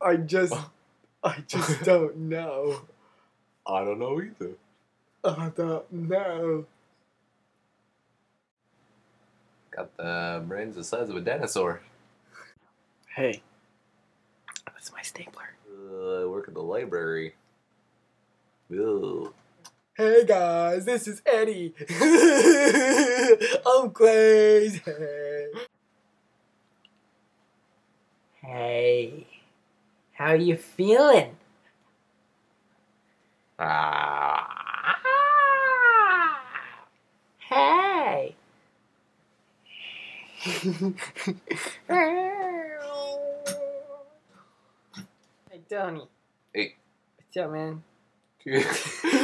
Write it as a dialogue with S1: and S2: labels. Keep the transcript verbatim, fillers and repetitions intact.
S1: I just, I just don't know.
S2: I don't know either.
S1: I don't know.
S2: Got the brains the size of a dinosaur.
S1: Hey, that's my stapler.
S2: Uh, I work at the library. Ew.
S1: Hey guys, this is Eddie. I'm crazy.
S3: Hey, how you feeling?
S2: Ah.
S3: Hey. Hey, Tony.
S2: Hey.
S3: What's up, man?